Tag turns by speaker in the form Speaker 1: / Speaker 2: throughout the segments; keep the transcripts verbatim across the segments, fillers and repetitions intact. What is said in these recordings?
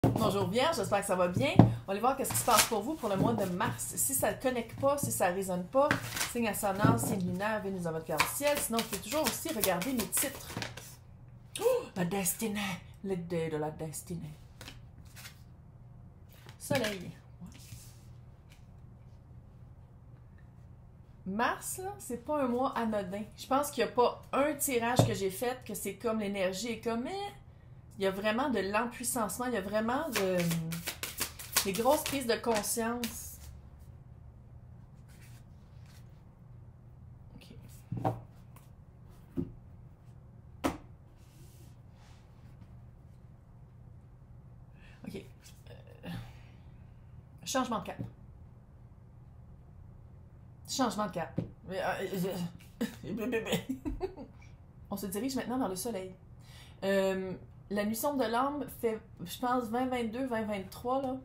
Speaker 1: Bonjour Vierge, j'espère que ça va bien. On va aller voir qu'est-ce qui se passe pour vous pour le mois de mars. Si ça ne connecte pas, si ça ne résonne pas, signe ascendant, signe lunaire, Vénus dans votre carte du ciel. Sinon, vous pouvez toujours aussi regarder les titres. Oh, la destinée, le dé de la destinée. Soleil. Mars, là, c'est pas un mois anodin. Je pense qu'il n'y a pas un tirage que j'ai fait que c'est comme l'énergie est comme... Eh, il y a vraiment de l'empuissancement, il y a vraiment de, des grosses prises de conscience. OK. OK. Euh, changement de cap. Changement de cap. On se dirige maintenant vers le soleil. Euh, la nuit sombre de l'âme fait, je pense, vingt vingt-deux, vingt vingt-trois, là.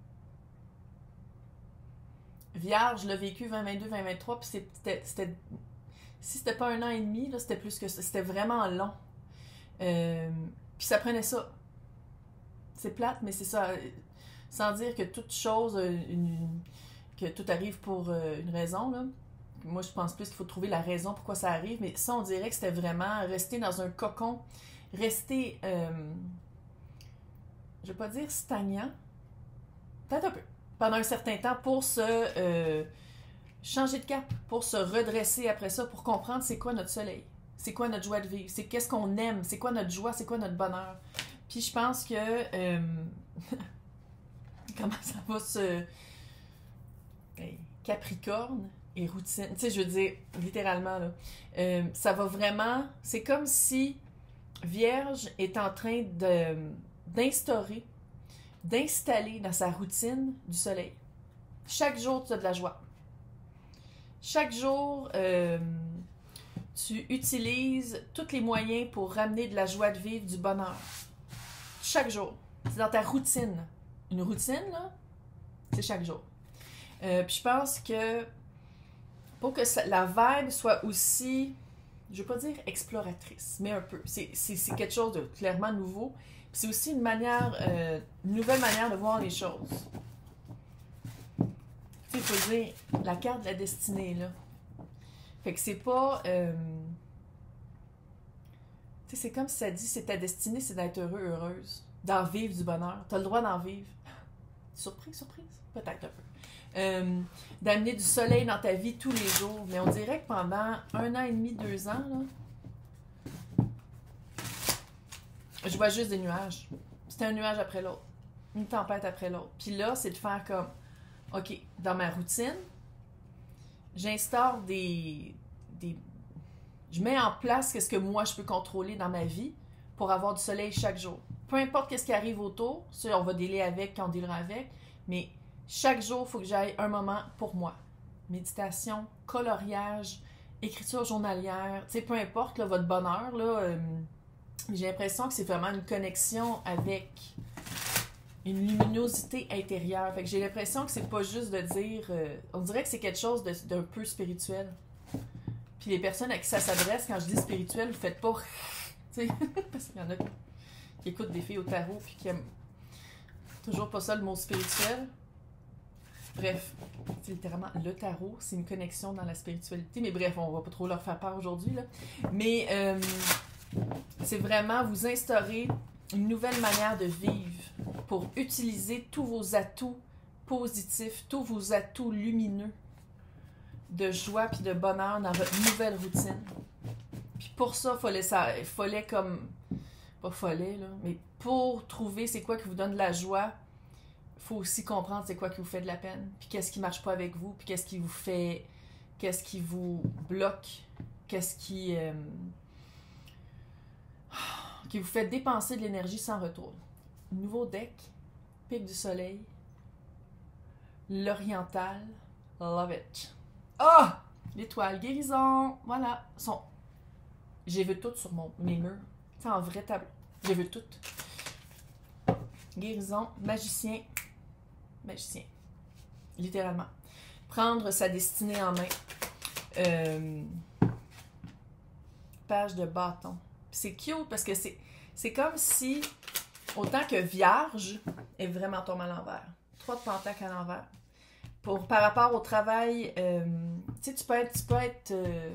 Speaker 1: Vierge l'a vécu vingt vingt-deux, vingt vingt-trois, puis c'était, c'était, si c'était pas un an et demi, là, c'était plus que ça. C'était vraiment long. Euh, puis ça prenait ça. C'est plate, mais c'est ça. Sans dire que toute chose, une, que tout arrive pour une raison, là. Moi, je pense plus qu'il faut trouver la raison pourquoi ça arrive, mais ça, on dirait que c'était vraiment rester dans un cocon, rester, euh, je vais pas dire stagnant, peut-être un peu, pendant un certain temps pour se euh, changer de cap, pour se redresser après ça, pour comprendre c'est quoi notre soleil, c'est quoi notre joie de vivre, c'est qu'est-ce qu'on aime, c'est quoi notre joie, c'est quoi notre bonheur. Puis je pense que euh, comment ça va se... Hey, Capricorne et routine, tu sais, je veux dire, littéralement, là, euh, ça va vraiment... C'est comme si Vierge est en train de, d'instaurer, d'installer dans sa routine du soleil. Chaque jour, tu as de la joie. Chaque jour, euh, tu utilises tous les moyens pour ramener de la joie de vivre, du bonheur. Chaque jour. C'est dans ta routine. Une routine, là, c'est chaque jour. Euh, puis je pense que pour que ça, la vibe soit aussi, je ne veux pas dire exploratrice, mais un peu. C'est, c'est, c'est quelque chose de clairement nouveau. Puis c'est aussi une manière, euh, une nouvelle manière de voir les choses. Tu sais, il faut dire la carte de la destinée, là. Fait que c'est pas... Euh, tu sais, c'est comme si ça dit, c'est ta destinée, c'est d'être heureux, heureuse. D'en vivre du bonheur. Tu as le droit d'en vivre. Surprise, surprise? Peut-être un peu. Euh, d'amener du soleil dans ta vie tous les jours. Mais on dirait que pendant un an et demi, deux ans, là, je vois juste des nuages. C'est un nuage après l'autre. Une tempête après l'autre. Puis là, c'est de faire comme, OK, dans ma routine, j'instaure des, des... Je mets en place ce que moi, je peux contrôler dans ma vie pour avoir du soleil chaque jour. Peu importe ce qui arrive autour, ça, on va dealer avec quand on dealera avec, mais chaque jour, il faut que j'aille un moment pour moi. Méditation, coloriage, écriture journalière, tu sais, peu importe là, votre bonheur, là, euh, j'ai l'impression que c'est vraiment une connexion avec une luminosité intérieure. Fait que j'ai l'impression que c'est pas juste de dire... Euh, on dirait que c'est quelque chose de, d'un peu spirituel. Puis les personnes à qui ça s'adresse, quand je dis spirituel, vous faites pas... Tu sais, parce qu'il y en a qui écoutent des filles au tarot puis qui aiment toujours pas ça, le mot spirituel. Bref, c'est littéralement le tarot, c'est une connexion dans la spiritualité. Mais bref, on va pas trop leur faire peur aujourd'hui, là. Mais euh, c'est vraiment vous instaurer une nouvelle manière de vivre pour utiliser tous vos atouts positifs, tous vos atouts lumineux de joie puis de bonheur dans votre nouvelle routine. Puis pour ça, il fallait, ça, fallait comme... Pas fallait, là, mais pour trouver c'est quoi qui vous donne de la joie, il faut aussi comprendre c'est quoi qui vous fait de la peine, puis qu'est-ce qui marche pas avec vous, puis qu'est-ce qui vous fait... Qu'est-ce qui vous bloque, qu'est-ce qui... Euh, qui vous fait dépenser de l'énergie sans retour. Nouveau deck, pic du soleil, l'oriental, love it. Ah! Oh! L'étoile, guérison, voilà. Son... J'ai vu tout sur mon, mes murs. C'est en vrai tableau. J'ai vu tout. Guérison, magicien, magicien. Littéralement. Prendre sa destinée en main. Euh... Page de bâton. C'est cute parce que c'est, c'est comme si Autant que Vierge est vraiment tombé à l'envers. Trois de Pentacle à l'envers. Pour, par rapport au travail, euh, tu sais, tu peux être... Tu peux être euh,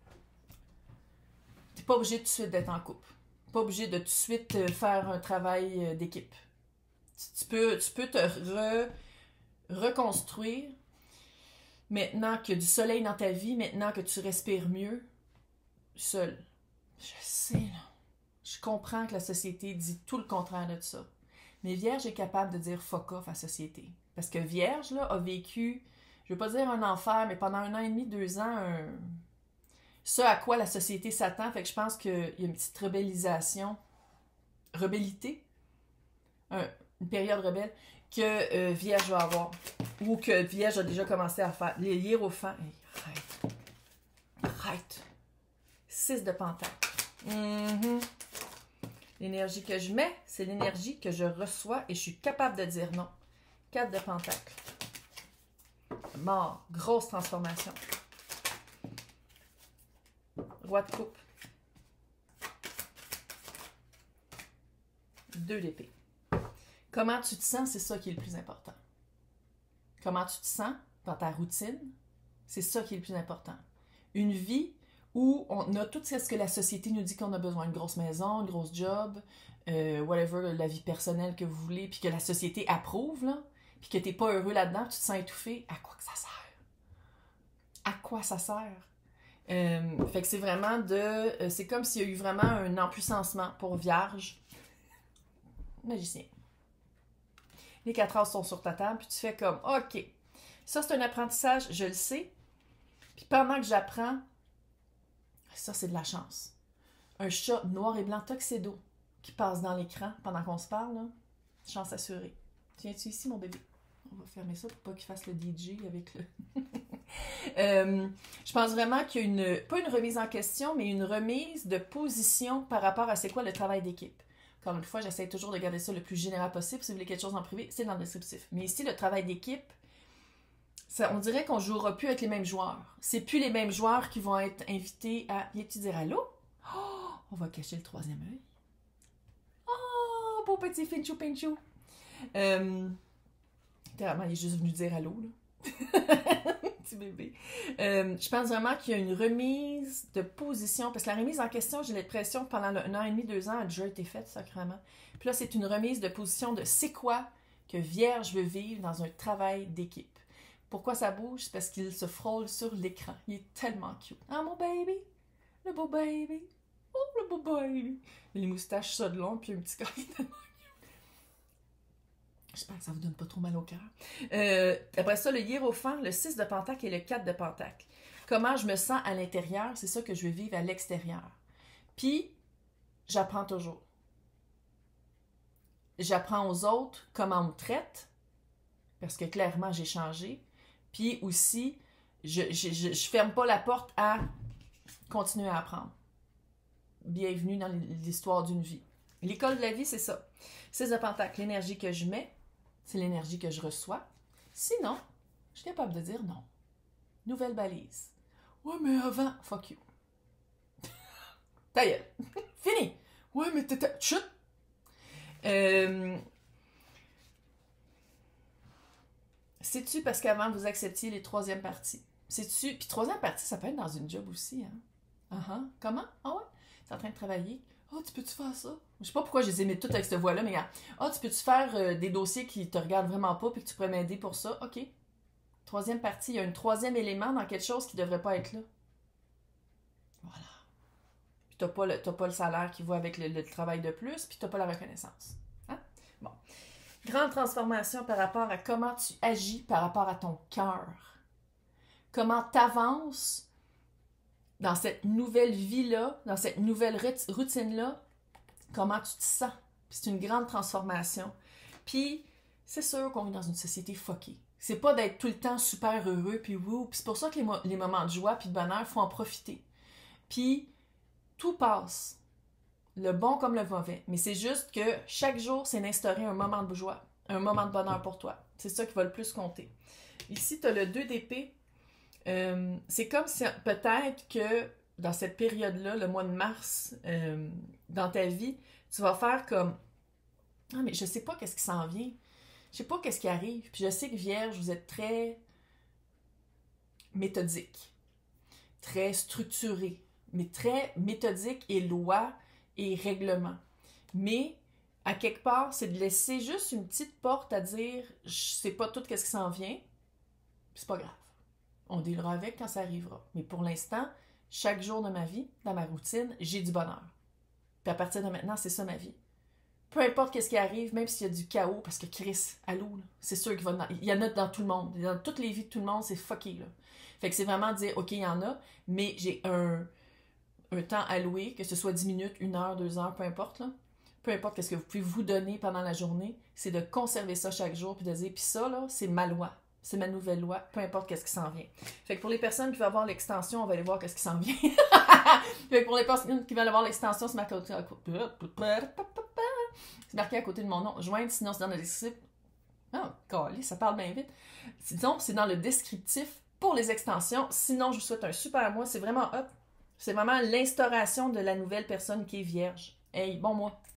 Speaker 1: t'es pas obligé tout de suite d'être en couple. Pas obligé de tout de suite euh, faire un travail euh, d'équipe. Tu, tu, peux, tu peux te re, reconstruire maintenant qu'il y a du soleil dans ta vie, maintenant que tu respires mieux, seul. Je sais, là. Je comprends que la société dit tout le contraire de ça. Mais Vierge est capable de dire fuck off à la société. Parce que Vierge, là, a vécu, je veux pas dire un enfer, mais pendant un an et demi, deux ans, un... ce à quoi la société s'attend. Fait que je pense qu'il y a une petite rebellisation, rebellité, un, une période rebelle, que euh, Vierge va avoir. Ou que Vierge a déjà commencé à faire. Les hiérophants. Hey, arrête. Arrête. Six de Pentacle. Mm-hmm. L'énergie que je mets, c'est l'énergie que je reçois et je suis capable de dire non. Quatre de Pentacle. Mort. Grosse transformation. Roi de coupe. Deux d'épée. Comment tu te sens, c'est ça qui est le plus important. Comment tu te sens dans ta routine, c'est ça qui est le plus important. Une vie où on a tout ce que la société nous dit qu'on a besoin, une grosse maison, une grosse job, euh, whatever, la vie personnelle que vous voulez, puis que la société approuve, là, puis que t'es pas heureux là-dedans, tu te sens étouffé, à quoi que ça sert? À quoi ça sert? Euh, fait que c'est vraiment de... Euh, c'est comme s'il y a eu vraiment un empuissancement pour Vierge. Magicien. Les quatre as sont sur ta table, puis tu fais comme, OK, ça c'est un apprentissage, je le sais. Puis pendant que j'apprends, ça c'est de la chance. Un chat noir et blanc tuxedo qui passe dans l'écran pendant qu'on se parle, là, chance assurée. Viens-tu ici, mon bébé? On va fermer ça pour pas qu'il fasse le D J avec le... euh, je pense vraiment qu'il y a une, pas une remise en question, mais une remise de position par rapport à c'est quoi le travail d'équipe. Encore une fois, j'essaie toujours de garder ça le plus général possible. Si vous voulez quelque chose en privé, c'est dans le descriptif. Mais ici, le travail d'équipe, ça, on dirait qu'on ne jouera plus avec les mêmes joueurs. C'est plus les mêmes joueurs qui vont être invités à... Viens-tu dire allô? Oh, on va cacher le troisième œil. Oh, beau petit Finchou Pinchou. Euh, littéralement, il est juste venu dire allô, là. Petit bébé. Euh, je pense vraiment qu'il y a une remise de position, parce que la remise en question, j'ai l'impression que pendant un an et demi, deux ans, a déjà été faite, sacrément. Puis là, c'est une remise de position de c'est quoi que Vierge veut vivre dans un travail d'équipe. Pourquoi ça bouge? C'est parce qu'il se frôle sur l'écran. Il est tellement cute. Ah, mon baby! Le beau baby! Oh, le beau baby! Les moustaches ça de long, puis un petit corps tellement cute. J'espère que ça vous donne pas trop mal au cœur. Euh, après ça, le hiérophant, le six de Pentacle et le quatre de Pentacle. Comment je me sens à l'intérieur, c'est ça que je veux vivre à l'extérieur. Puis, j'apprends toujours. J'apprends aux autres comment on me traite, parce que clairement, j'ai changé. Puis aussi, je, je, je, je ferme pas la porte à continuer à apprendre. Bienvenue dans l'histoire d'une vie. L'école de la vie, c'est ça. six de Pentacle, l'énergie que je mets, c'est l'énergie que je reçois. Sinon, je suis capable de dire non. Nouvelle balise. Ouais, mais avant, fuck you. Ta gueule. Fini. Ouais, mais t'étais... Chut. Euh... C'est-tu parce qu'avant, vous acceptiez les troisièmes parties? C'est-tu... Puis troisième partie, ça peut être dans une job aussi, hein? Uh-huh. Comment? Ah ouais? T'es en train de travailler? Ah, oh, tu peux-tu faire ça? Je sais pas pourquoi je les ai mis toutes avec cette voix-là, mais ah, oh, tu peux-tu faire euh, des dossiers qui te regardent vraiment pas puis que tu pourrais m'aider pour ça? OK. Troisième partie, il y a un troisième élément dans quelque chose qui devrait pas être là. Voilà. Puis t'as pas le, t'as pas le salaire qui va avec le, le travail de plus, puis t'as pas la reconnaissance. Hein? Bon. Grande transformation par rapport à comment tu agis par rapport à ton cœur. Comment t'avances dans cette nouvelle vie-là, dans cette nouvelle routine-là, comment tu te sens. Puis c'est une grande transformation. Puis, c'est sûr qu'on est dans une société fuckée. C'est pas d'être tout le temps super heureux, puis wouh. Puis c'est pour ça que les, mo- les moments de joie puis de bonheur, il faut en profiter. Puis, tout passe. Le bon comme le mauvais. Mais c'est juste que chaque jour, c'est d'instaurer un moment de joie, un moment de bonheur pour toi. C'est ça qui va le plus compter. Ici, tu as le deux d'épée. Euh, c'est comme si peut-être que dans cette période-là, le mois de mars, euh, dans ta vie, tu vas faire comme Ah, mais je sais pas qu'est-ce qui s'en vient. Je sais pas qu'est-ce qui arrive. Puis je sais que Vierge, vous êtes très méthodique, très structuré, mais très méthodique et loi et règlement. Mais, à quelque part, c'est de laisser juste une petite porte à dire « je sais pas tout qu'est-ce qui s'en vient », c'est pas grave. On dealera avec quand ça arrivera. Mais pour l'instant, chaque jour de ma vie, dans ma routine, j'ai du bonheur. Puis à partir de maintenant, c'est ça ma vie. Peu importe qu'est-ce qui arrive, même s'il y a du chaos, parce que Chris, allô, là, c'est sûr qu'il va dans, il y en a dans tout le monde. Dans toutes les vies de tout le monde, c'est fucké, là. Fait que c'est vraiment dire, OK, il y en a, mais j'ai un, un temps alloué, que ce soit dix minutes, une heure, deux heures, peu importe, là. Peu importe qu'est-ce que vous pouvez vous donner pendant la journée, c'est de conserver ça chaque jour, puis de dire, puis ça, là, c'est ma loi. C'est ma nouvelle loi, peu importe qu'est-ce qui s'en vient. Fait que pour les personnes qui veulent avoir l'extension, on va aller voir qu'est-ce qui s'en vient. Fait que pour les personnes qui veulent avoir l'extension, c'est marqué, c'est marqué à côté de mon nom. Joindre, sinon c'est dans le descriptif. Oh, calé, ça parle bien vite. Sinon, c'est dans le descriptif pour les extensions. Sinon, je vous souhaite un super mois. C'est vraiment hop. C'est vraiment l'instauration de la nouvelle personne qui est vierge. Hey, bon mois.